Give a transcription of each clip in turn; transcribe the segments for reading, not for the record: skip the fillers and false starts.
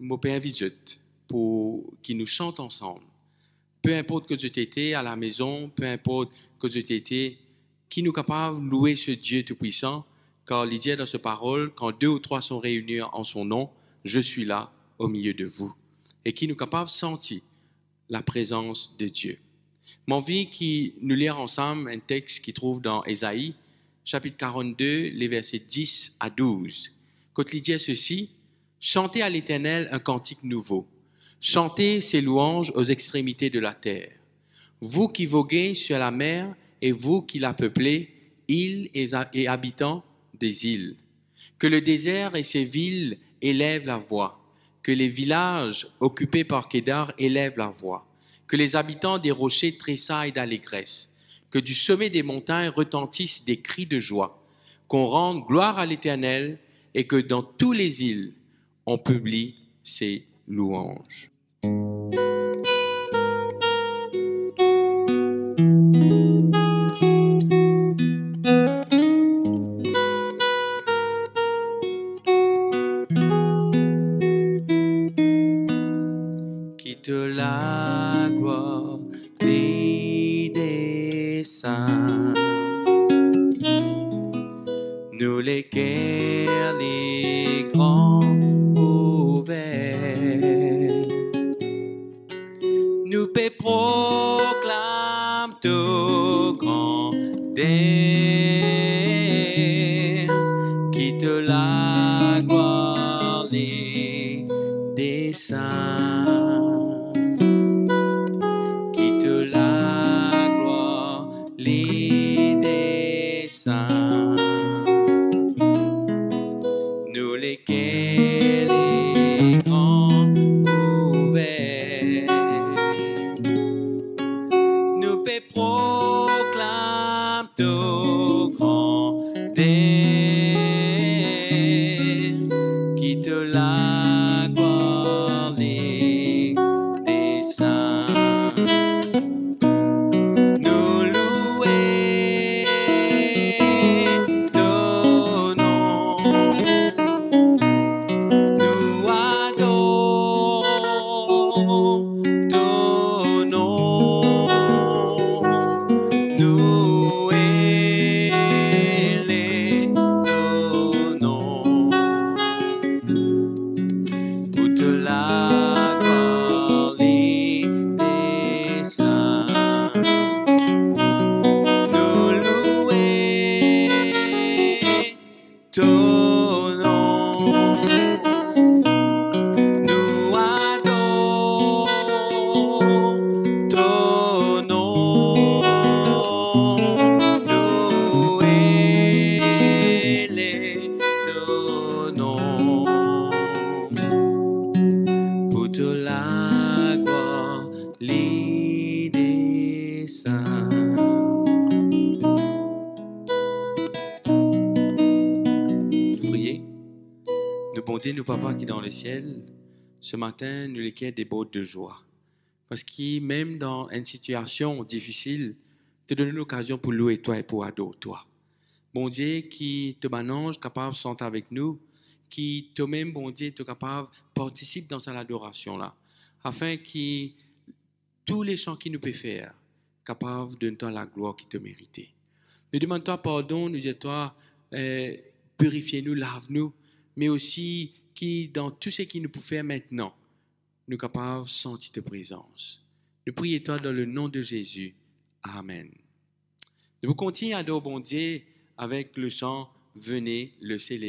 mon père invite pour qu'ils nous chantent ensemble. Peu importe que tu étais à la maison, peu importe que tu étais, qui nous capable de louer ce Dieu Tout-Puissant, car il dit dans sa parole, quand 2 ou 3 sont réunis en son nom, je suis là au milieu de vous. Et qui nous capable de sentir la présence de Dieu. Mon envie qui nous lire ensemble un texte qui trouve dans Ésaïe, chapitre 42, les versets 10 à 12. Quand il dit ceci, chantez à l'Éternel un cantique nouveau. Chantez ses louanges aux extrémités de la terre. Vous qui voguez sur la mer et vous qui la peuplez, îles et habitants des îles. Que le désert et ses villes élèvent la voix. Que les villages occupés par Kédar élèvent la voix. Que les habitants des rochers tressaillent d'allégresse. Que du sommet des montagnes retentissent des cris de joie. Qu'on rende gloire à l'Éternel et que dans toutes les îles, on publie ses louanges. Quitte la gloire des saints, nous lesquels les grands ouverts, nous paix proclame tout grand quitte la gloire des saints. Quitte la gloire des saints. Nous lesquels les grands ouverts, nous paix proclame tout grand quitte la gloire des saints. Nous louer ton nom, nous adorons ton nom, nous élèvons ton nom. Toute la gloire des saints, nous louer ton nom, nous adorons ton nom, nous élèvons ton nom. Toute la gloire des saints. Priez. Nous bon Dieu, nous papa qui est dans le ciel, ce matin, nous les quais des bottes de joie. Parce que même dans une situation difficile, te donne l'occasion pour louer toi et pour adorer toi. Bon Dieu, qui te manage, capable de chanter avec nous, qui toi-même, bon Dieu, est capable de participer dans cette adoration-là, afin que tous les chants qui nous peuvent faire, capables de donner la gloire qui te mérite. Nous demandons pardon, nous disons, purifiez-nous, lave-nous, mais aussi qui, dans tout ce qui nous peut faire maintenant, nous sommes capables de sentir ta présence. Nous prions toi dans le nom de Jésus. Amen. Nous continuons à adorer bon Dieu avec le chant « Venez le célébrer ».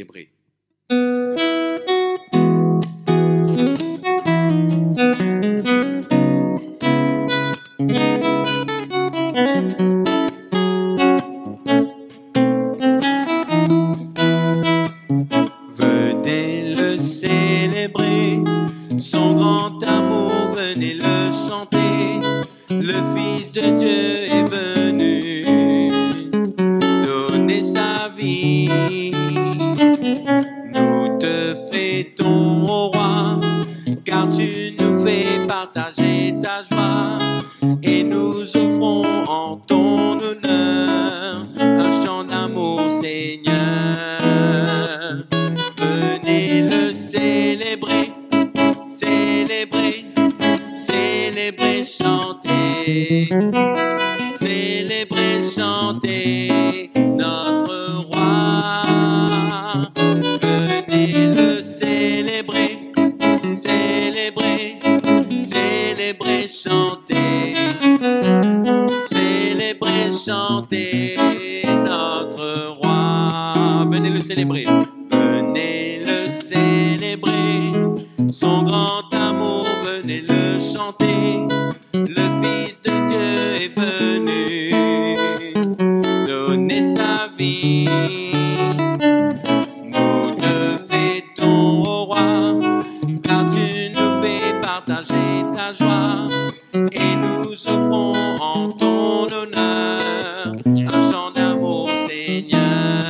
Venez le célébrer, son grand amour, venez le chanter. Le Fils de Dieu est venu donner sa vie. Nous te fêtons, ô roi, car tu nous fais partager ta joie. Et nous offrons en ton honneur un chant d'amour, Seigneur. Venez le célébrer, chanter notre roi. Venez le célébrer, célébrer, célébrer, chanter, célébrer, chanter notre roi. Venez le célébrer, venez le célébrer, son grand amour, venez le chanter. Le Fils de Dieu est venu donner sa vie. Nous te fêtons au roi, car tu nous fais partager ta joie. Et nous offrons en ton honneur un chant d'amour, Seigneur.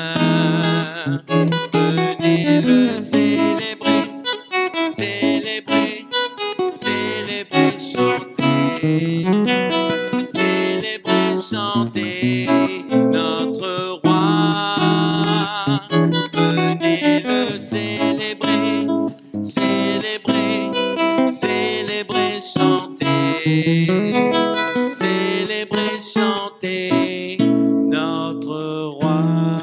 Venez le célébrer, célébrer, célébrer, chanter, célébrer, chanter notre roi. Venez le célébrer, célébrer, célébrer, chanter, célébrer, chanter notre roi.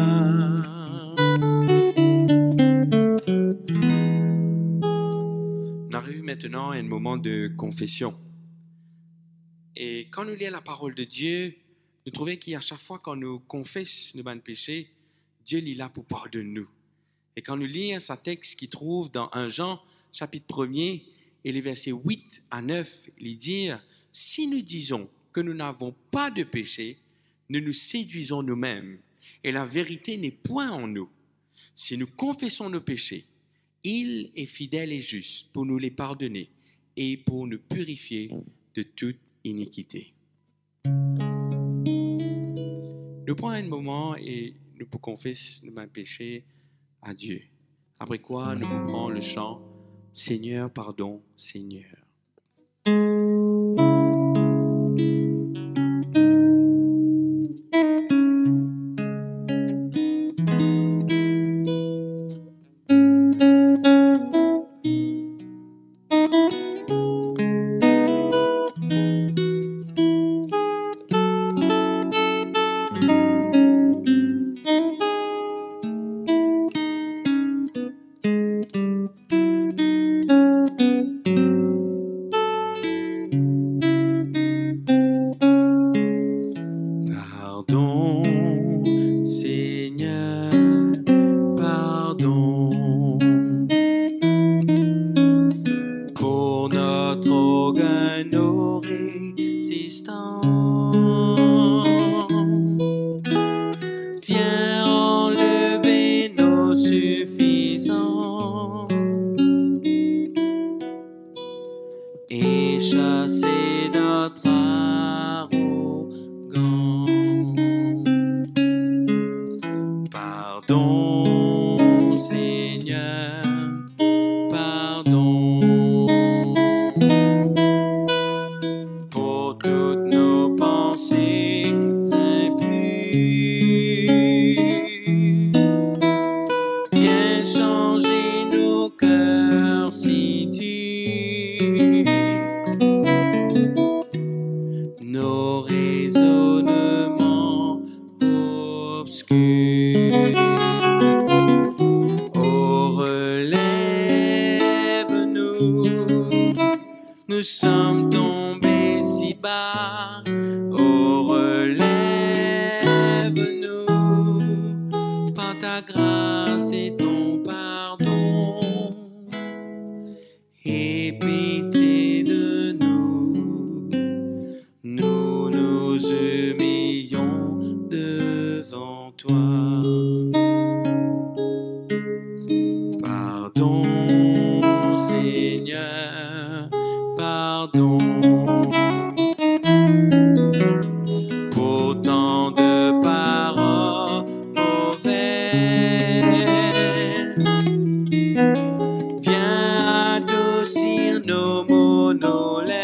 On arrive maintenant à un moment de confession. Et quand nous lisons la parole de Dieu, nous trouvons qu'à chaque fois qu'on nous confesse nos péchés, Dieu est là pour pardonner nous. Et quand nous lisons ce texte qui trouve dans 1 Jean, chapitre 1er, et les versets 8 à 9, il dit « Si nous disons que nous n'avons pas de péché, nous nous séduisons nous-mêmes, et la vérité n'est point en nous. Si nous confessons nos péchés, il est fidèle et juste pour nous les pardonner et pour nous purifier de toute iniquité. » Nous prenons un moment et nous pouvons confesser nos péchés à Dieu. Après quoi, nous prenons le chant « Seigneur, pardon, Seigneur ». Nous sommes tombés si bas, oh relève-nous par ta grâce et ton pardon. Aie pitié de nous, nous nous humilions devant toi. Pardon, Seigneur, pardon pour tant de paroles mauvaises. Viens adoucir nos monolètes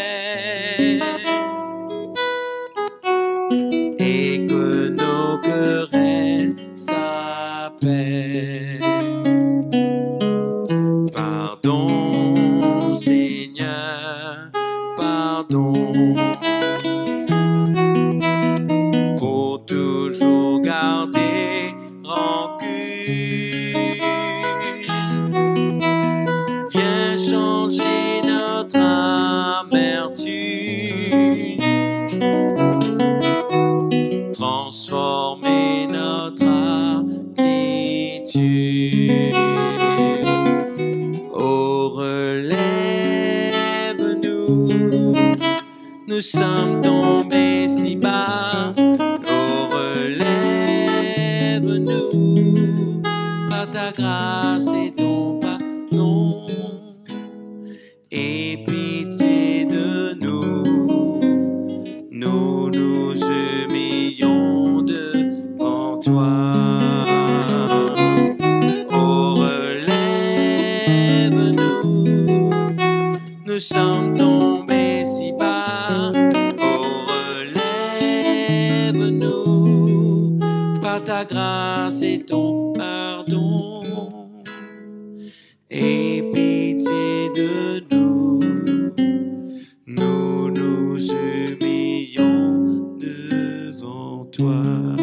et que nos querelles s'apaisent. Pardon, Seigneur, pardon pour toujours changer notre attitude. Oh, relève-nous, nous sommes tombés si bas. Oh, relève-nous, par ta grâce et ton pardon. Aie pitié de nous, nous nous humilions devant toi. Oh, relève-nous, nous sommes tombés si bas. Oh, relève-nous, par ta grâce et ton pardon. Aie pitié de nous, nous nous humilions devant toi.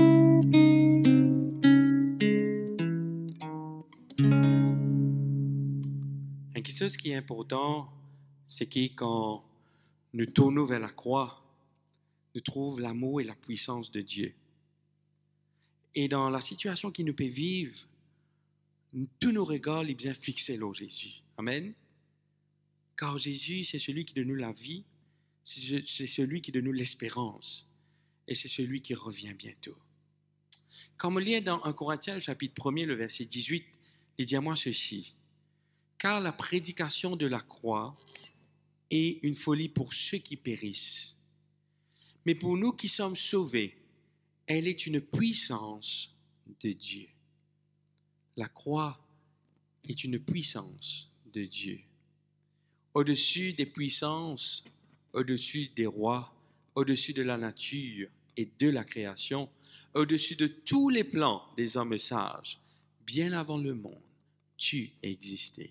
Quelque chose qui est important, c'est que quand nous tournons vers la croix, nous trouvons l'amour et la puissance de Dieu. Et dans la situation qui nous peut vivre, tous nos regards sont bien fixés sur Jésus. Amen. Car Jésus, c'est celui qui donne nous la vie, c'est celui qui donne nous l'espérance, et c'est celui qui revient bientôt. Comme on lit dans 1 Corinthiens, chapitre 1er, le verset 18, il dit à moi ceci: car la prédication de la croix est une folie pour ceux qui périssent, mais pour nous qui sommes sauvés, elle est une puissance de Dieu. La croix est une puissance de Dieu. Au-dessus des puissances, au-dessus des rois, au-dessus de la nature et de la création, au-dessus de tous les plans des hommes sages, bien avant le monde, tu existais.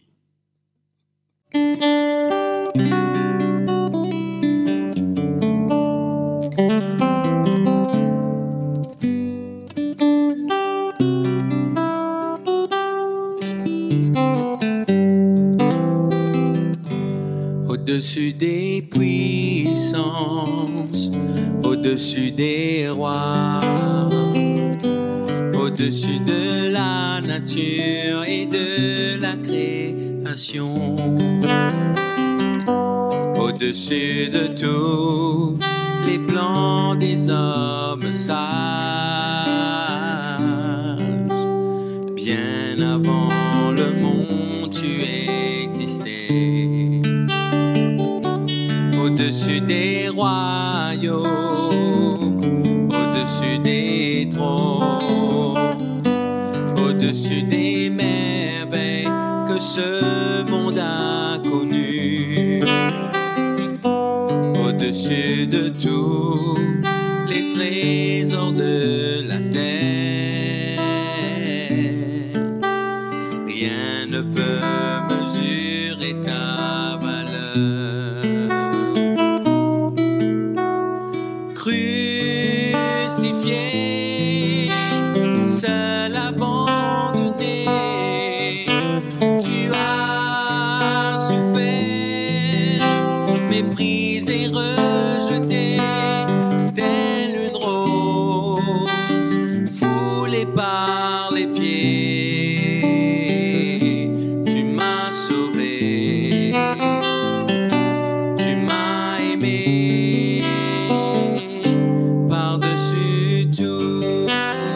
Au-dessus des puissances, au-dessus des rois, au-dessus de la nature et de la création, au-dessus de tous les plans des hommes sages, bien avant le monde tu existais. Au-dessus des royaumes, au-dessus des trônes, au-dessus des merveilles que ce monde a connues, au-dessus de tous les trésors de la terre, rien ne peut mesurer ta valeur. Crucifié, seul abandonné, tu as souffert, méprisé, rejeté, telle une rose, foulée par les pieds, tu m'as sauvé, tu m'as aimé. Par-dessus tout,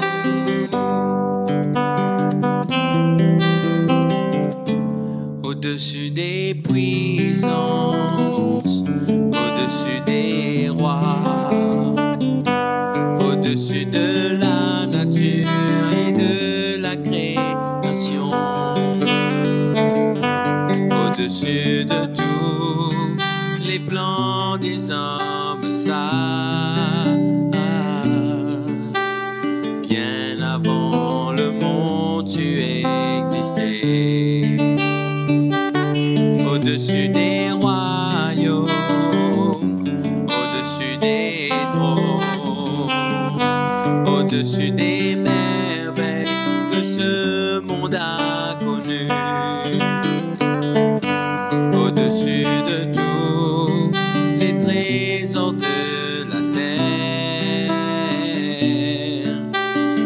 au-dessus des puissances, au-dessus des rois, au-dessus de la nature et de la création, au-dessus de tous les plans des hommes sages, bien avant le monde tu existais. Au-dessus des royaumes, au-dessus des trônes, au-dessus des merveilles que ce monde a connues, au-dessus de tous les trésors de la terre,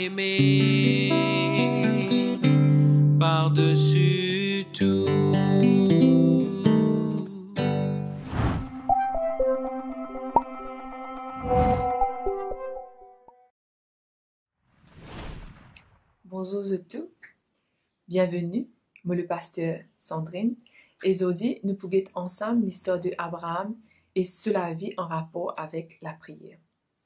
aimer par-dessus tout. Bonjour à tous, bienvenue, moi le pasteur Sandrine, et aujourd'hui nous pouvons ensemble l'histoire de Abraham et cela vie en rapport avec la prière.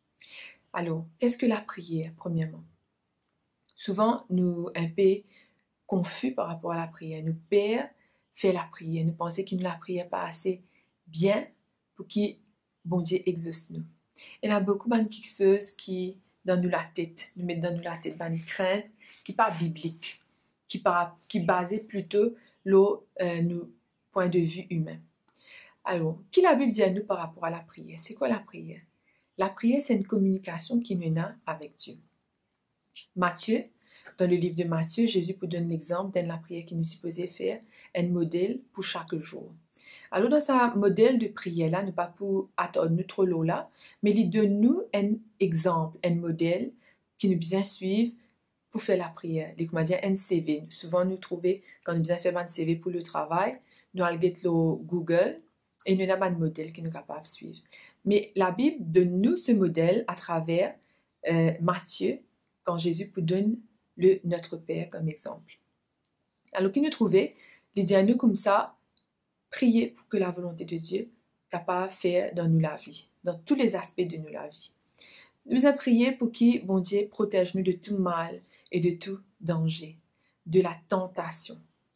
Alors, qu'est-ce que la prière, premièrement? Souvent, nous un peu confus par rapport à la prière. Nous père fait la prière, nous pensons que nous la prière pas assez bien pour que bon Dieu exauce nous. Il y a beaucoup de choses qui dans nous la tête, nous mettent dans nous la tête une crainte qui pas biblique, qui basée plutôt nos point de vue humain. Alors, qui la Bible dit à nous par rapport à la prière? C'est quoi la prière? La prière, c'est une communication qui nous a avec Dieu. Matthieu, dans le livre de Matthieu, Jésus nous donne l'exemple de la prière qu'il nous supposait faire, un modèle pour chaque jour. Alors, dans ce modèle de prière-là, nous pas pour attendre nous trop loin là, mais il donne nous un exemple, un modèle qui nous besoin suivre pour faire la prière. Les comment dire, un CV. Souvent, nous trouvons, quand nous besoin faire un CV pour le travail, nous allons le Google et nous avons un modèle qui nous est capable de suivre. Mais la Bible donne nous ce modèle à travers Matthieu, quand Jésus nous donne notre Père comme exemple. Alors, qui nous trouvait, il dit à nous comme ça, prier pour que la volonté de Dieu capable de faire dans nous la vie, dans tous les aspects de nous la vie. Nous avons prié pour que bon Dieu protège nous de tout mal et de tout danger, de la tentation.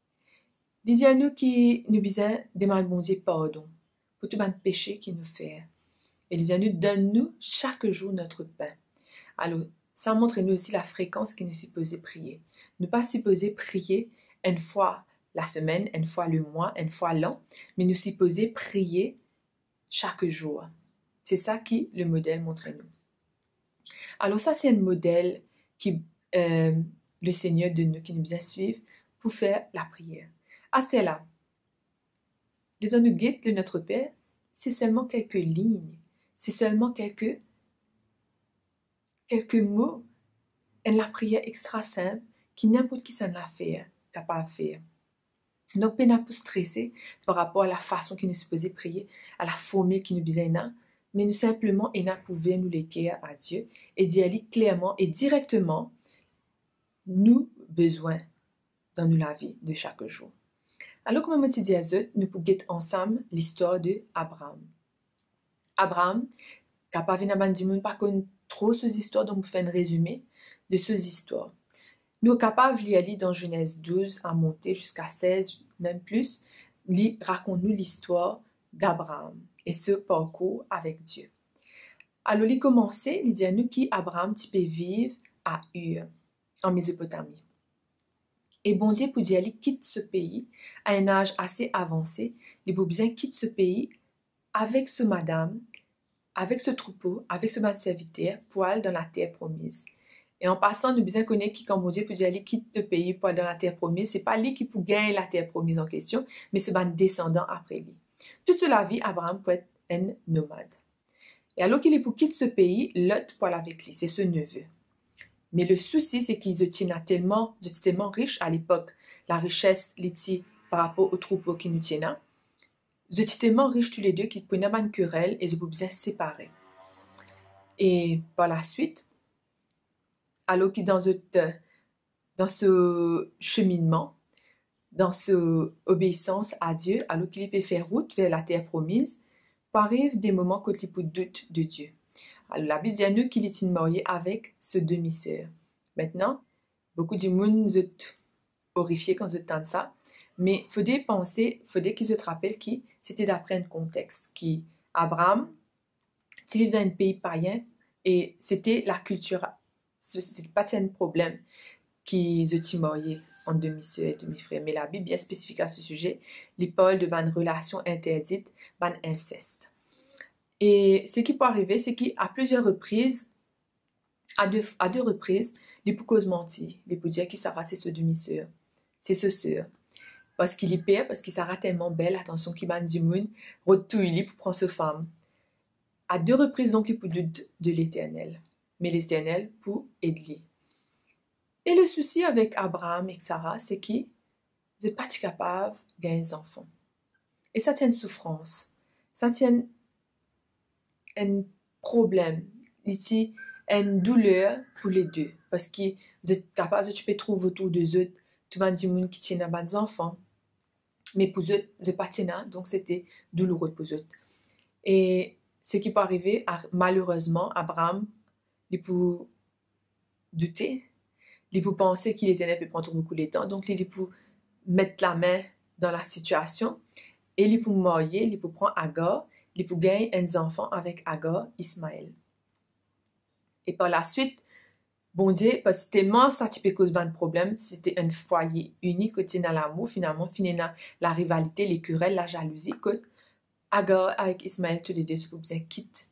Il dit à nous qui nous besoin demander bon Dieu pardon pour tout le péché qu'il nous fait. Et il dit à nous, donne-nous chaque jour notre pain. Alors, ça montre nous aussi la fréquence qu'il nous supposé prier. Nous pas supposé prier une fois la semaine, une fois le mois, une fois l'an, mais nous supposé prier chaque jour. C'est ça qui le modèle montre nous. Alors ça, c'est un modèle qui le Seigneur de nous, qui nous besoin suivre pour faire la prière. À cela, les nous guide de notre Père, c'est seulement quelques lignes, c'est seulement quelques mots, et la prière extra simple qui n'importe qui s'en a fait, capable de faire. Donc, on n'a pas stressé par rapport à la façon qu'il nous supposait prier, à la formule qui nous disait, mais nous simplement, on a pouvoir nous l'écrire à Dieu et d'y aller clairement et directement nous besoins dans nous la vie de chaque jour. Alors, comme je dis à eux, nous pouvons guetter ensemble l'histoire de Abraham. Abraham, capable de dire monde pas connaître trop ces histoires, donc vous faites un résumé de ces histoires. Nous sommes capables d'y aller dans Genèse 12 à monter jusqu'à 16, même plus. Raconte-nous l'histoire d'Abraham et ce parcours avec Dieu. Alors, il commence, il dit à nous qu'Abraham peut vivre à Ur, en Mésopotamie. Et bon Dieu, pour dire, il quitte ce pays à un âge assez avancé, il peut bien quitter ce pays avec ce madame, avec ce troupeau, avec ce man serviteur pour aller dans la terre promise. Et en passant, nous besoin connaître qui, quand bon Dieu peut dire, aller quitte le pays pour aller dans la terre promise, c'est pas lui qui peut gagner la terre promise en question, mais c'est un descendant après lui. Toute la vie, Abraham peut être un nomade. Et alors qu'il est pour quitter ce pays, Lot pour aller avec lui, c'est ce neveu. Mais le souci, c'est qu'ils étaient tellement riches à l'époque, la richesse l'étit par rapport au troupeau qui nous tiennent. Ils étaient tellement riches tous les deux qu'ils prenaient une querelle et ils pouvaient bien se séparer. Et par la suite, alors que dans ce cheminement, dans cette obéissance à Dieu, alors qu'il peut faire route vers la terre promise, arrivent des moments quand il peut douter de Dieu. Alors la Bible dit à nous qu'il est marié avec ce demi-sœur. Maintenant, beaucoup de monde sont horrifiés quand ils entendent ça, mais il faudrait penser, qu'ils se rappellent que c'était d'après un contexte, qui Abraham, il vivait dans un pays païen et c'était la culture. C'est pas un problème qu'ils étaient mariés en demi-sœur et demi-frère. Mais la Bible, bien spécifique à ce sujet, les parle de une relation interdite, d'un inceste. Et ce qui peut arriver, c'est qu'à plusieurs reprises, à deux reprises, les peut cause mentir. Les peut dire qu'il s'arrête c'est ce demi-sœur, c'est ce sœur. Parce qu'il est père, parce qu'il s'arrête tellement belle, attention, qu'il va dire moun, retourne pour prendre sa femme. À deux reprises, donc, il peut de l'Éternel. Mais l'Éternel pour aider. Et le souci avec Abraham et Sarah, c'est qu'ils ne sont pas capables de gagner des enfants. Et ça tient une souffrance, ça tient un problème, une douleur pour les deux. Parce que vous êtes capable, tu peux trouver autour de eux, tout le monde dit qui tiennent à des enfants. Mais pour eux, je pas tiennent, donc c'était douloureux pour eux. Et ce qui peut arriver, malheureusement, Abraham, il peut douter, il peut penser qu'il était peut prendre beaucoup de temps, donc il peut mettre la main dans la situation, et il peut marier, il peut prendre Agar, il peut gagner un enfant avec Agar, Ismaël. Et par la suite, bon Dieu, parce que tellement ça tu peux causer un problème, c'était un foyer unique, que dans l'amour, finalement, finit dans la rivalité, les querelles, la jalousie, que Agar avec Ismaël, tous les deux, se besoin quitte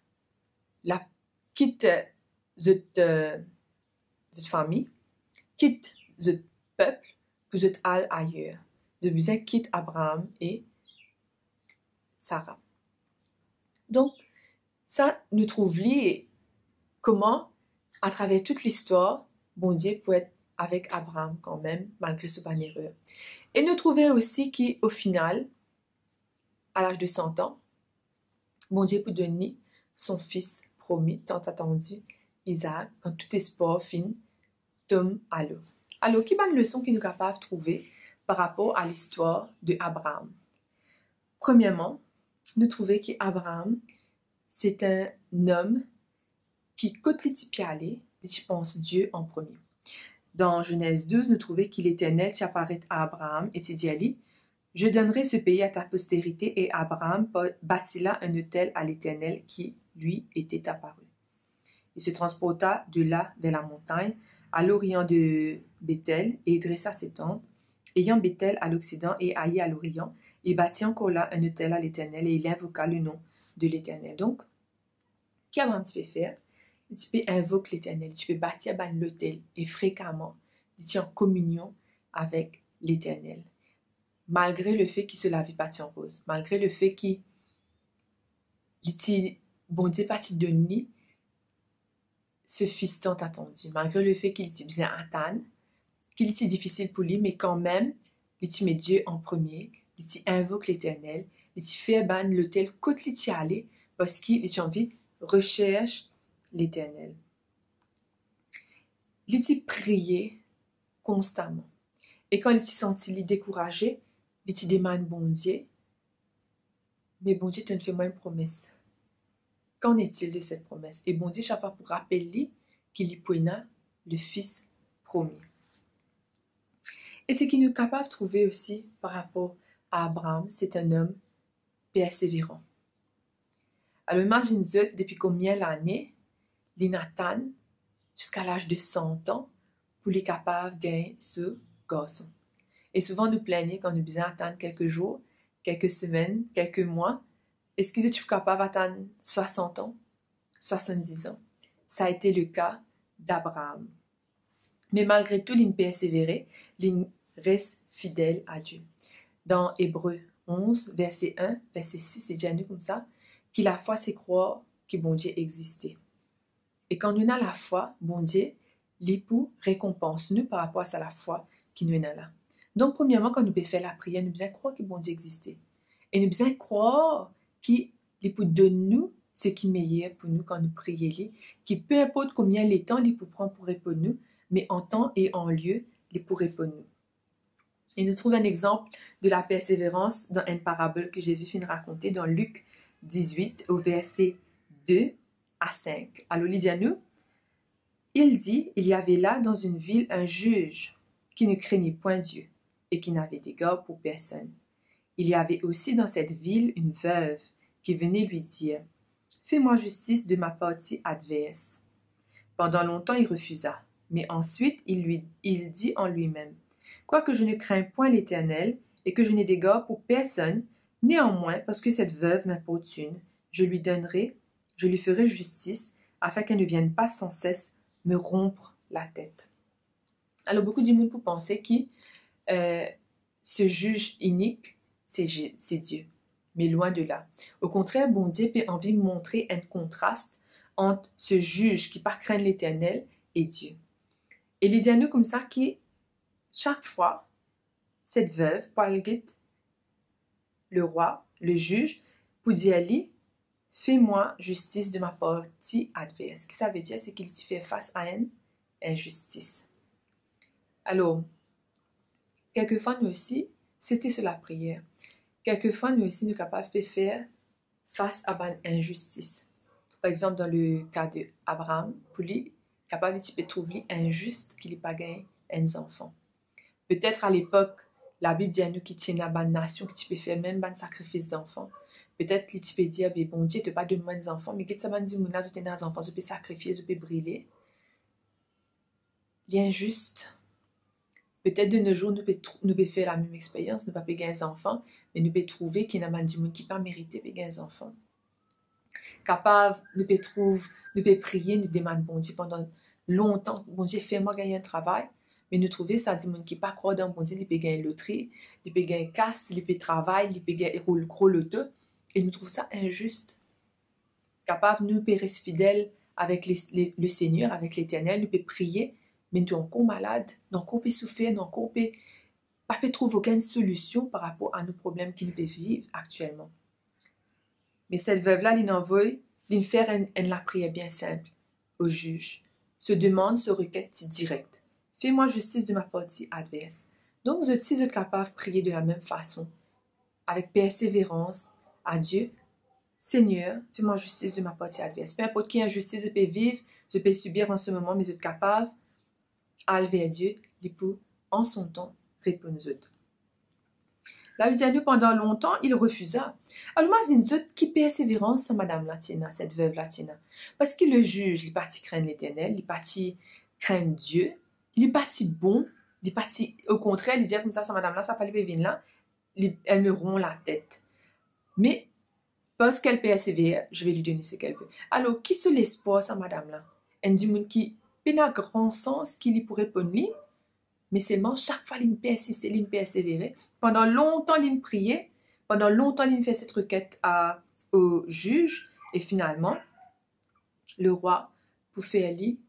cette famille, quitte ce peuple, pour être ailleurs. De besoin quitte Abraham et Sarah. Donc, ça nous trouve lié comment, à travers toute l'histoire, bon Dieu peut être avec Abraham quand même, malgré ce bannière. Et nous trouvons aussi qu'au final, à l'âge de 100 ans, bon Dieu peut donner son fils promis, tant attendu, Isaac, quand tout espoir finit, tombe à l'eau. Alors, quelle est la leçon que nous sommes capables de trouver par rapport à l'histoire d'Abraham? Premièrement, nous trouvons qu'Abraham, c'est un homme qui, quand il est allé, il pense Dieu en premier. Dans Genèse 12, nous trouvons qu'il était net qui apparaît à Abraham et s'est dit, je donnerai ce pays à ta postérité, et Abraham bâtit là un autel à l'Éternel qui, lui, était apparu. Il se transporta de là vers la montagne, à l'orient de Bethel, et dressa ses tentes, ayant Bethel à l'occident et Haï à l'orient, il bâtit encore là un autel à l'Éternel, et il invoqua le nom de l'Éternel. Donc, qu'Abraham tu peux faire? Tu peux invoquer l'Éternel, tu peux bâtir l'autel, et fréquemment, tu es en communion avec l'Éternel. Malgré le fait qu'il se la vie partie en rose, malgré le fait qu'il bon Dieu parti de nuit, ce fils tant attendu, malgré le fait qu'il utilisait un tan, qu'il était difficile pour lui, mais quand même, il met Dieu en premier, il invoque l'Éternel, il fait l'autel côté il allé parce qu'il a envie recherche l'Éternel. Il priait constamment. Et quand il s'est senti découragé, il demande bon Dieu, mais bon Dieu, tu ne fais moi une promesse. Qu'en est-il de cette promesse? Et bon Dieu, chaque fois pour rappeler qu'il y poina le fils promis. Et ce qui nous est capable de trouver aussi par rapport à Abraham, c'est un homme persévérant. Alors imagine-vous, depuis combien d'années, Nathan, jusqu'à l'âge de 100 ans, pour les capables de gagner ce garçon. Et souvent nous plaignons quand nous besoin attendre quelques jours, quelques semaines, quelques mois. Est-ce que tu es capable d'attendre 60 ans, 70 ans? Ça a été le cas d'Abraham. Mais malgré tout, il persévérait, il reste fidèle à Dieu. Dans Hébreux 11, verset 1, verset 6, c'est déjà nous comme ça, que la foi, c'est croire que bon Dieu existait. Et quand nous avons la foi, bon Dieu, l'époux récompense nous par rapport à la foi qui nous est là. Donc, premièrement, quand nous pouvons faire la prière, nous devons croire que bon Dieu existait. Et nous devons croire que l'époux donne nous ce qui est meilleur pour nous quand nous prions, qui peu importe combien les temps l'époux prend pour répondre nous, mais en temps et en lieu, l'époux répond nous. Et nous trouvons un exemple de la persévérance dans une parabole que Jésus finit de raconter dans Luc 18 au verset 2 à 5. Alors, Lydiane, il dit, il y avait là dans une ville un juge qui ne craignait point Dieu et qui n'avait d'égard pour personne. Il y avait aussi dans cette ville une veuve qui venait lui dire, fais-moi justice de ma partie adverse. Pendant longtemps, il refusa, mais ensuite il dit en lui-même, quoique je ne crains point l'Éternel et que je n'ai d'égard pour personne, néanmoins, parce que cette veuve m'importune, je lui ferai justice, afin qu'elle ne vienne pas sans cesse me rompre la tête. Alors, beaucoup de monde pour penser que ce juge unique, c'est Dieu. Mais loin de là. Au contraire, bon Dieu peut envie de montrer un contraste entre ce juge qui par craindre l'Éternel et Dieu. Et il dit à nous comme ça que chaque fois, cette veuve, pour aller le roi, le juge, pour dire à lui, fais-moi justice de ma partie adverse. Ce que ça veut dire, c'est qu'il t'y fait face à une injustice. Alors, quelquefois, nous aussi, c'était sur la prière. Quelquefois, nous aussi, nous sommes capables de faire face à une injustice. Par exemple, dans le cas d'Abraham, pour lui, capable de trouver injuste qu'il n'ait pas gagné un enfant. Peut-être à l'époque, la Bible dit à nous qu'il tient à une nation qui peut faire même un sacrifice d'enfants. Peut-être qu'il peut dire, bon Dieu, tu n'as pas de moins d'enfants, mais qu'est-ce que ça veut dire, tu as des enfants, tu peux sacrifier, tu peux brûler. L'injuste. Peut-être de nos jours, nous pouvons faire la même expérience, nous ne pouvons pas gagner des enfants, mais nous pouvons trouver qu'il y a des gens qui n'ont pas mérité de gagner des enfants. Capable, nous pouvons prier, nous demander bon Dieu pendant longtemps, bon Dieu, fais-moi gagner un travail, mais nous trouvons ça des gens qui ne pas croire dans bon Dieu, ils peuvent gagner loterie, ils peuvent gagner casse, ils peuvent travailler, ils peuvent gagner gros loto, et nous trouvons ça injuste. Capable, nous pouvons rester fidèles avec le Seigneur, avec l'Éternel, nous pouvons prier, mais nous sommes encore malades, nous encore souffrir, nous encore pas trouver aucune solution par rapport à nos problèmes que nous pouvons vivre actuellement. Mais cette veuve-là, elle envoie, elle fait la prière bien simple au juge. Se demande, se requête direct. Fais-moi justice de ma partie adverse. Donc, vous êtes capable de prier de la même façon, avec persévérance à Dieu. Seigneur, fais-moi justice de ma partie adverse. Peu importe quelle injustice je peux vivre, je peux subir en ce moment, mais vous êtes capable d'aller vers Dieu, pour, en son temps, répondre aux autres. La Bible pendant longtemps, il refusa. Alors, moi, j'ai une qui persévérance à Madame Latina, cette veuve Latina. Parce que le juge, il est parti craindre l'Éternel, il est parti craindre Dieu, il est parti bon, il est parti, au contraire, il dit comme ça, Madame là, ça fallait pas venir là, elle me rompt la tête. Mais, parce qu'elle persévère, je vais lui donner ce qu'elle veut. Alors, qui se l'espoir, ça, Madame là? Elle dit, qui n'a grand sens qu'il pourrait répondre lui, mais seulement chaque fois qu'il persiste, il persévérait. Pendant longtemps, il priait. Pendant longtemps, il fait cette requête au juge. Et finalement, le roi, pour faire lui,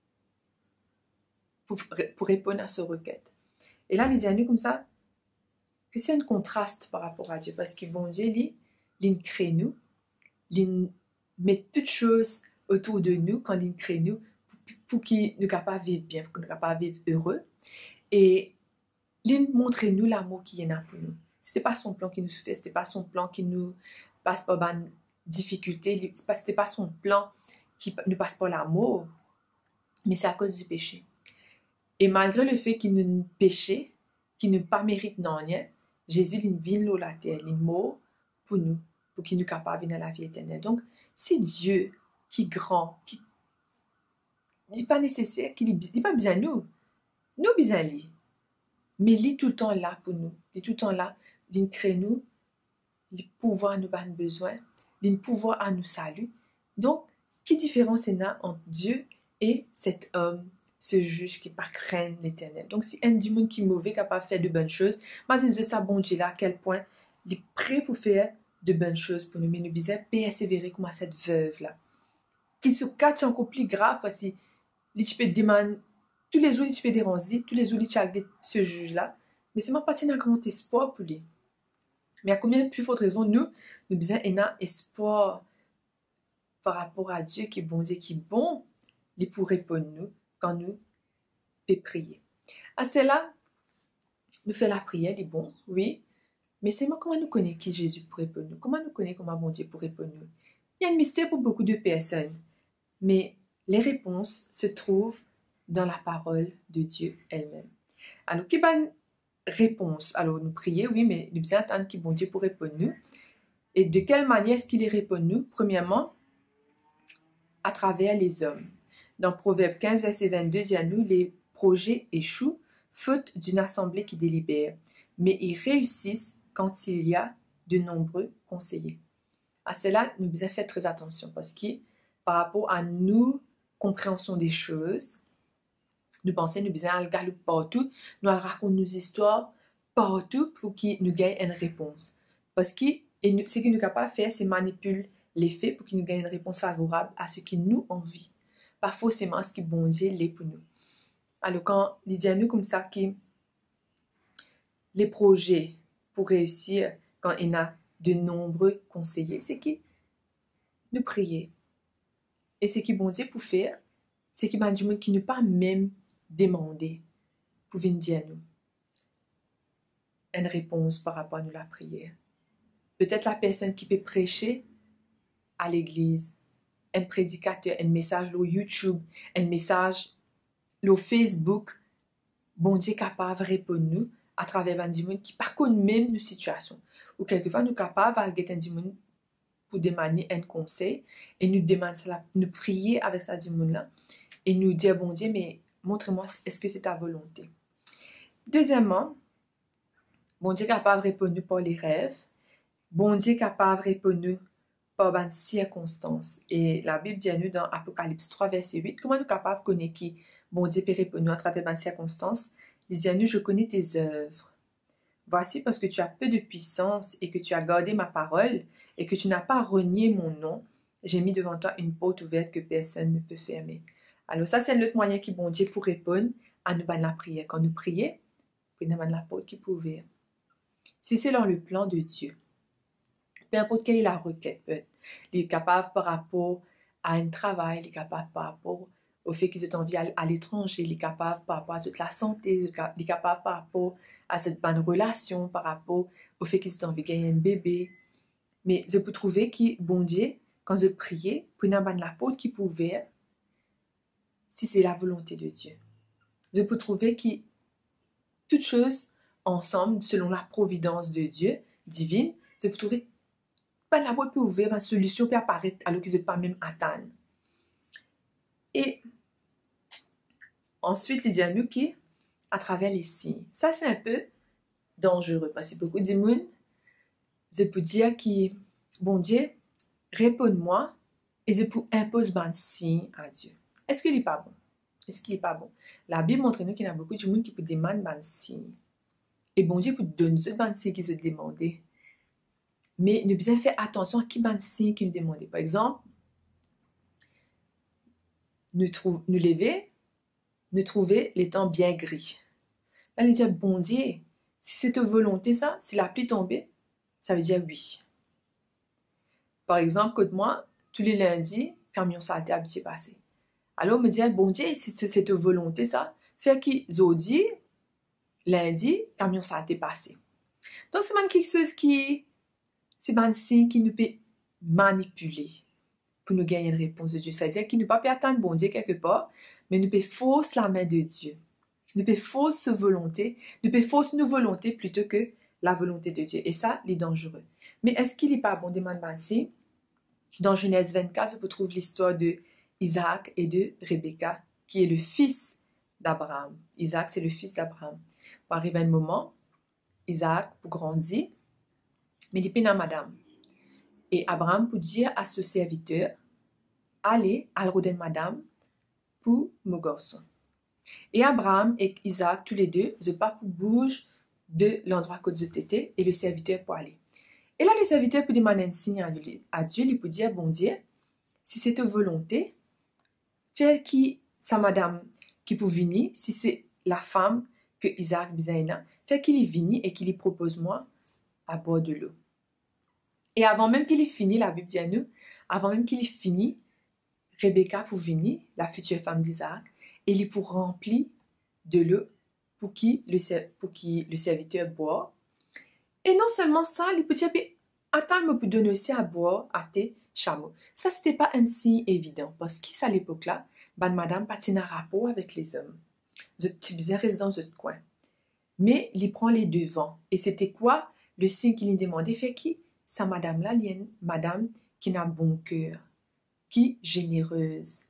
pour répondre à cette requête. Et là, il dit à nous comme ça, que c'est un contraste par rapport à Dieu. Parce que bon Dieu, il crée nous. Il met toutes choses autour de nous quand il crée nous pour qu'il nous capable de vivre bien, pour qu'il nous capable de vivre heureux. Et il montre nous l'amour qu'il y en a pour nous. C'était pas son plan qui nous fait, c'était pas son plan qui nous passe par une difficulté, c'était pas son plan qui nous passe par l'amour, mais c'est à cause du péché. Et malgré le fait qu'il nous péché, qu'il ne pas mérite non rien, Jésus il vient sur la terre, il mort pour nous, pour qu'il nous capable de la vie éternelle. Donc, si Dieu qui est grand, qui n'est pas nécessaire, qui n'est pas besoin de nous besoin de lui. Mais il est tout le temps là pour nous. Il est tout le temps là. Il crée nous. Il pouvoir nous avoir besoin. Il pouvoir à nous saluer. Donc, quelle différence il y a entre Dieu et cet homme, ce juge qui par craindre l'Éternel. Donc, si un du monde qui est mauvais, capable de faire de bonnes choses, mais il nous a bon Dieu là, à quel point il est prêt pour faire de bonnes choses pour nous. Mais nous devons persévérer comme à cette veuve-là. Qui se cache encore plus grave parce qu'il peut demander tous les jours, il peut déranger, tous les jours, il peut ce juge-là. Mais c'est ma partie d'un grand espoir pour lui. Mais à combien de plus forte raison, nous devons avoir espoir par rapport à Dieu qui est bon, Dieu qui est bon, il pour répondre nous quand nous pouvons prier. À cela, nous faisons la prière, il est bon, oui. Mais c'est moi comment nous connaissons qui Jésus pour répondre nous? Comment nous connaissons comment bon Dieu pour répondre nous? Il y a un mystère pour beaucoup de personnes. Mais les réponses se trouvent dans la parole de Dieu elle-même. Alors, quelle bonne réponse? Alors, nous prions, oui, mais nous devons attendre que bon Dieu pour répondre nous. Et de quelle manière est-ce qu'il répond nous? Premièrement, à travers les hommes. Dans Proverbe 15, verset 22, dit à nous, les projets échouent, faute d'une assemblée qui délibère, mais ils réussissent quand il y a de nombreux conseillers. À cela, nous devons faire très attention parce que par rapport à nous, compréhension des choses, nous pensons, nous devons aller galoper partout, nous raconter nos histoires partout pour qu'ils nous gagnent une réponse. Parce que ce qu'ils nous capable de faire, c'est manipuler les faits pour qu'ils nous gagnent une réponse favorable à ce qui nous envie. Pas forcément ce qui bon Dieu l'est pour nous. Alors, quand il dit à nous comme ça que les projets pour réussir, quand il y a de nombreux conseillers, c'est que nous prier. Et ce qui bon Dieu pour faire, c'est qu'il m'a dit qui ne pas même demander pour venir dire à nous une réponse par rapport à nous la prière. Peut-être la personne qui peut prêcher à l'église, un prédicateur, un message sur YouTube, un message sur Facebook, bon Dieu est capable de répondre nous à travers un monde qui pas connaît même nos situations. Ou quelquefois nous capables de un monde pour demander un conseil et nous demander cela, nous prier avec ça monde là et nous dire bon Dieu mais montre-moi est-ce que c'est ta volonté. Deuxièmement, bon Dieu est capable de répondre par les rêves. Bon Dieu est capable de répondre par une circonstance. Et la Bible dit à nous dans Apocalypse 3, verset 8, comment nous sommes capables de connaître qui bon Dieu peut répondre à travers une circonstance. Il dit à nous, je connais tes œuvres. Voici parce que tu as peu de puissance et que tu as gardé ma parole et que tu n'as pas renié mon nom, j'ai mis devant toi une porte ouverte que personne ne peut fermer. Alors ça, c'est l'autre moyen qui bon Dieu pour répondre à nous dans la prière. Quand nous prions, nous avons la porte qui peut ouvrir. Si c'est dans le plan de Dieu, peu importe quelle est la requête, il est capable par rapport à un travail, il est capable par rapport au fait qu'ils ont envie à l'étranger, il est capable par rapport à toute la santé, il est capable par rapport à cette bonne relation, par rapport au fait qu'ils ont envie de gagner un bébé. Mais je peux trouver que, bon Dieu, quand je priais, pour nous la porte qui peut ouvrir, si c'est la volonté de Dieu. Je peux trouver que toutes choses ensemble, selon la providence de Dieu, divine, je peux trouver pas la porte peut ouvrir, ma solution peut apparaître alors qu'ils ne pas même attendre. Et ensuite, il dit à nous qu'à travers les signes. Ça, c'est un peu dangereux parce que beaucoup de monde, je peux dire que, bon Dieu, réponds-moi et je peux imposer un signe à Dieu. Est-ce qu'il n'est pas bon? Est-ce qu'il n'est pas bon? La Bible montre nous qu'il y a beaucoup de monde qui peut demander un signe. Et bon Dieu peut donner ce signe qui se demandait. Mais nous devons faire attention à qui est signe qui nous demandait. Par exemple, nous lever, nous trouver les temps bien gris. Là, nous dire, bon Dieu, si c'est ta volonté ça, si la pluie tombée, ça veut dire oui. Par exemple, côté moi, tous les lundis, camion saleté habitué passé. Alors, me dire, bon Dieu, si c'est ta volonté ça, faire qui zodi, lundi, camion saleté passé. Donc, c'est même quelque chose qui, c'est un signe qui nous peut manipuler pour nous gagner une réponse de Dieu. C'est-à-dire qu'il ne peut pas attendre bon Dieu quelque part, mais nous peut forcer la main de Dieu. Nous peut forcer sa volonté, nous peut forcer nos volontés plutôt que la volonté de Dieu. Et ça, il est dangereux. Mais est-ce qu'il n'est pas bon de demander dans Genèse 24, on trouve l'histoire de Isaac et de Rebecca, qui est le fils d'Abraham. Isaac, c'est le fils d'Abraham. Pour arriver à un moment, Isaac, pour grandir, mais il est dans madame. Et Abraham peut dire à ce serviteur, allez à l'rodin madame pour mon garçon. Et Abraham et Isaac, tous les deux, ne pas pour bouger de l'endroit que Dieu était et le serviteur pour aller. Et là, le serviteur peut demander un signe à Dieu, il peut dire, bon Dieu, si c'est ta volonté, faire qui sa madame qui peut venir, si c'est la femme que Isaac besoin, faire qu'il y vienne et qu'il y propose moi à boire de l'eau. Et avant même qu'il ait fini, la Bible dit à nous, avant même qu'il ait fini, Rebecca pour venir, la future femme d'Isaac, et il pour remplir de l'eau pour qui le serviteur boit. Et non seulement ça, il peut dire, attends, pour donner aussi à boire à tes chameaux. Ça, c'était pas un signe évident, parce qu'à l'époque-là, madame patinait un rapport avec les hommes. Tu bien rester dans ce coin. Mais il prend les devants. Et c'était quoi le signe qu'il lui demandait? Fait qui? Sa madame-là, il y a une madame qui n'a bon cœur, qui est généreuse.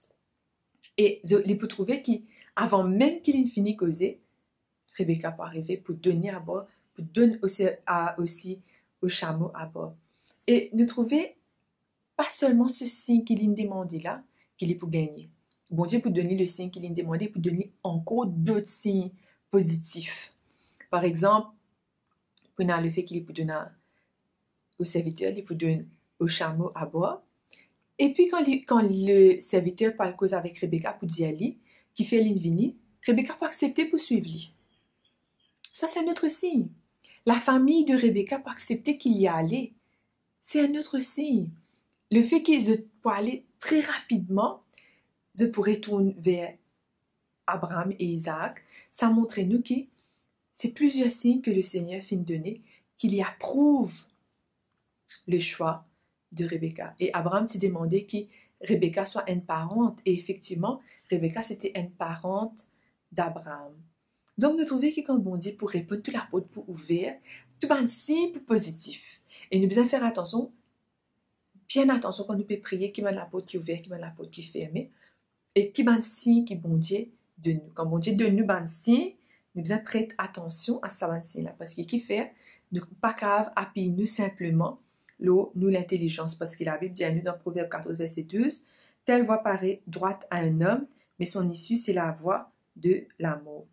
Et il peut trouver qu'avant même qu'il ait fini causer, Rebecca peut arriver pour donner à boire, pour donner aussi au chameau à boire. Et nous trouver pas seulement ce signe qu'il lui demandait là, qu'il est pour gagner. Bon Dieu pour donner le signe qu'il lui demandait, pour donner encore d'autres signes positifs. Par exemple, pour le fait qu'il est pour donner au serviteur, il est pour donner au chameau à boire. Et puis quand le serviteur parle cause avec Rebecca pour dire à lui, qui fait l'invini, Rebecca peut accepter pour suivre lui. Ça, c'est un autre signe. La famille de Rebecca peut accepter qu'il y allait. C'est un autre signe. Le fait qu'ils puissent aller très rapidement, ils pourraient tourner vers Abraham et Isaac, ça montre nous que c'est plusieurs signes que le Seigneur finit de donner, qu'il y approuve le choix de Rebecca. Et Abraham s'est demandé que Rebecca soit une parente. Et effectivement, Rebecca, c'était une parente d'Abraham. Donc, nous trouvons que quand bon Dieu pour répondre, toute la porte pour ouvrir, tout un signe pour positif. Et nous devons faire attention, bien attention quand nous pouvons prier, qui m'a la porte qui est ouverte, qui m'a la porte qui est fermée, et qui m'a un signe qui bon Dieu de nous. Quand bon Dieu de nous un signe, nous devons prêter attention à ça signe-là. Parce qu'il qui fait, nous ne pas grave appuyer nous simplement, nous l'intelligence. Parce que la Bible dit à nous dans Proverbe 14, verset 12, telle voie paraît droite à un homme, mais son issue, c'est la voie de l'amour.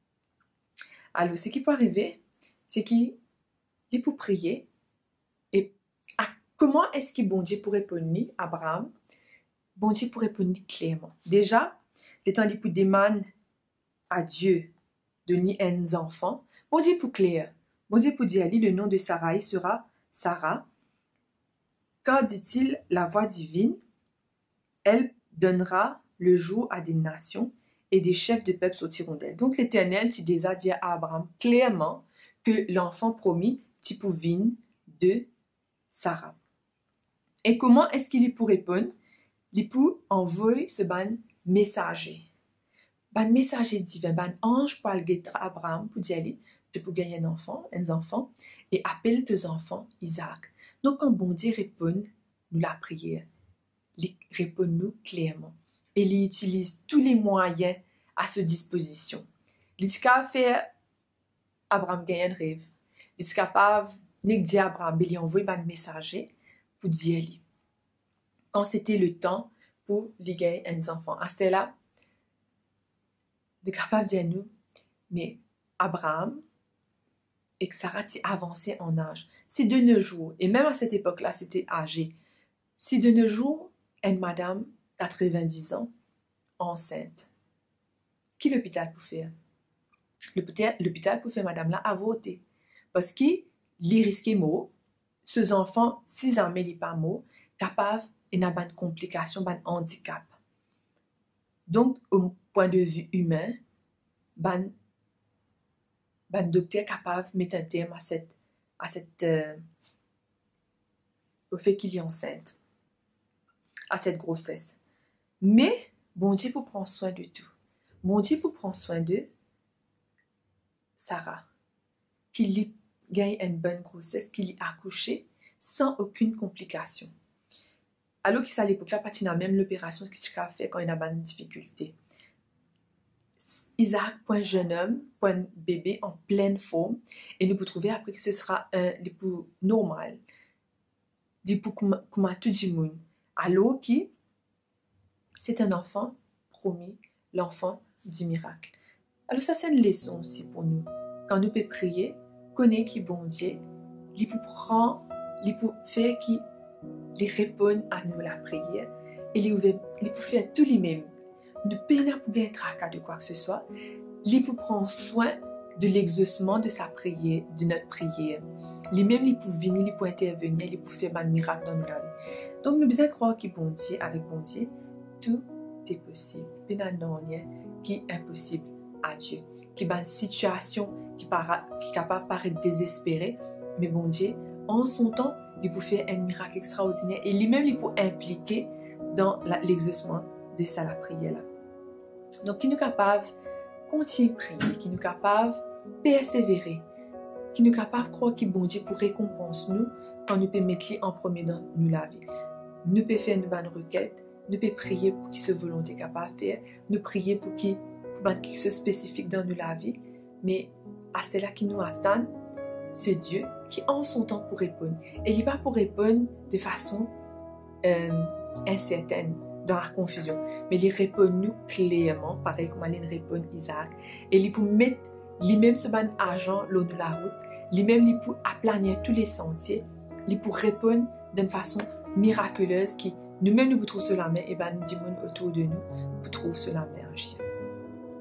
Alors, ce qui peut arriver, c'est qu'il est pour prier. Et comment est-ce que bon Dieu pourrait répondre à Abraham? Bon Dieu pourrait répondre clairement. Déjà, le temps qu'il demande à Dieu de donner un enfant, bon Dieu pour clair. Bon Dieu pour dire, le nom de Sarai sera Sarah. Car dit-il, la voix divine, elle donnera le jour à des nations et des chefs de peuple sortiront d'elle. Donc l'Éternel, tu déjà dit à Abraham clairement que l'enfant promis, tu pouvais de Sarah. Et comment est-ce qu'il y pour répondre? Il peut envoyer ce ban messager. Ban messager divin, ban ange pour aller à Abraham pour dire, tu peux gagner un enfant, et appelle tes enfants Isaac. Donc quand bon Dieu répond, nous la prière, il répond nous clairement. Et il utilise tous les moyens à sa disposition. Il est capable de faire Abraham gagner un rêve. Il est capable de dire à Abraham, il envoie un messager pour dire lui. Quand c'était le temps pour lui gagner un enfant. À ce là, il est capable de dire nous, mais Abraham et que Sarah avancé en âge. Si de nos jours, et même à cette époque-là, c'était âgé, si de nos jours, une madame 90 ans, enceinte, qui l'hôpital peut faire? L'hôpital peut faire madame là avorter. Parce qu'il risquait mot, ces enfants, 6 ans, mais il n'est pas mot, capable et n'a pas de complications, pas de handicap. Donc, au point de vue humain, ban docteur capable de mettre un terme au fait qu'il est enceinte, à cette grossesse. Mais, bon Dieu pour prendre soin de tout. Bon Dieu pour prendre soin de Sarah, qu'il gagne une bonne grossesse, qu'il ait accouché sans aucune complication. Alors qu'il à l'époque là, pas même l'opération qu'il a fait quand il a une difficulté. Isaac, point jeune homme, point bébé en pleine forme, et nous pouvons trouver après que ce sera un époux normal, l'époux comme à tout le monde. Alors qui c'est un enfant promis, l'enfant du miracle. Alors ça c'est une leçon aussi pour nous. Quand nous pouvons prier, connaître qui bon Dieu, il peut prendre, il peut faire qui les répondre à nous la prière, et il peut faire tout lui-même. Ne peine pour gagner tracas de quoi que ce soit, il peut prendre soin de l'exaucement de sa prière, de notre prière. Lui-même, il peut venir, il peut intervenir, il peut faire un miracle dans notre vie. Donc, nous devons croire que bon Dieu, avec bon Dieu, tout est possible. Il n'y a rien qui est impossible à Dieu. Qui est une situation qui est capable de paraître désespérée, mais bon Dieu, en son temps, il peut faire un miracle extraordinaire et lui-même, il peut impliquer dans l'exaucement de ça, la prière là. Donc, qui nous capable de continuer à prier, qui nous capable de persévérer, qui nous capable de croire que bon Dieu pour récompense nous quand nous pouvons mettre en premier dans nous la vie. Nous pouvons faire une bonne requête, nous pouvons prier pour qu'il se volonté capable de faire, nous prier pour quelque chose spécifique dans nous la vie, mais à cela qui nous attend, ce Dieu qui en son temps pour répondre. Et il n'est pas pour répondre de façon incertaine, dans la confusion, mais il répond nous clairement, pareil comme il répond Isaac, et il peut mettre lui-même ce bon argent l'eau de la route, lui-même il peut aplanir tous les sentiers, il peut répondre d'une façon miraculeuse qui nous-mêmes nous trouvons cela main et ben nous disons autour de nous pour trouver cela main agir.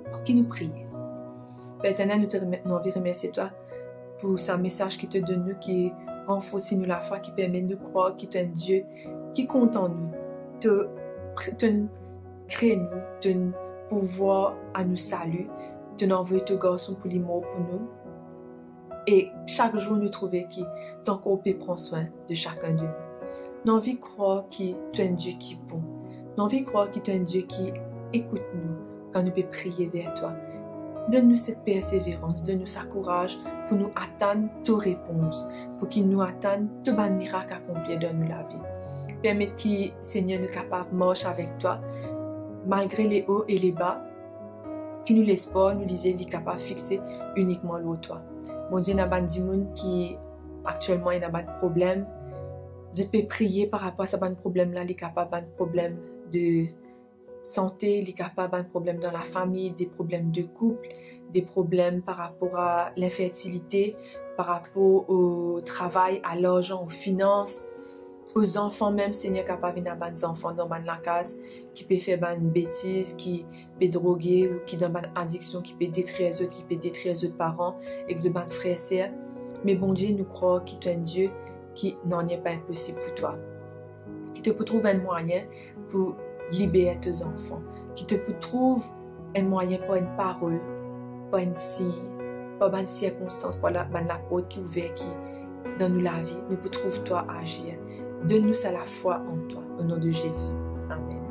qui nous prie. Père éternel, nous envie remercier toi pour ce message qui te donne nous, qui renforce nous la foi, qui permet de croire que tu es un Dieu qui compte en nous, te crée nous, te pouvoir à nous saluer, te envoyer ton garçon pour les morts pour nous. Et chaque jour, nous trouvons que ton corps prend soin de chacun de nous. Nous avons envie de croire que tu es un Dieu qui est bon. Nous avons envie de croire que tu es un Dieu qui écoute nous quand nous pouvons prier vers toi. Donne-nous cette persévérance, donne-nous ce courage pour nous attendre tes réponses, pour qu'ils nous attendent tous les miracles accomplis dans la vie. Permette que Seigneur nous capable de marcher avec toi, malgré les hauts et les bas, qui nous laisse pas, nous disait, il est capable de fixer uniquement l'eau toi. Mon Dieu, il y a des gens qui actuellement ont des problèmes. Je peux prier par rapport à ce problème-là, il est capable de problèmes de santé, il est capable de problèmes dans la famille, des problèmes de couple, des problèmes par rapport à l'infertilité, par rapport au travail, à l'argent, aux finances, aux enfants même. Seigneur, capable d'avoir des enfants dans la case qui peut faire une bêtise, qui peut droguer ou qui dans une addiction, qui peut détruire les autres, qui peut détruire les autres parents, et que des frères et sœurs. Mais bon Dieu, nous croyons que tu es un Dieu qui n'en est pas impossible pour toi, qui te peut trouver un moyen pour libérer tes enfants, qui te peut trouver un moyen pour une parole, pour un signe, pour une circonstance, pour la porte qui est ouverte, qui dans nous la vie, nous peut trouver toi agir. Donne-nous à la foi en toi, au nom de Jésus. Amen.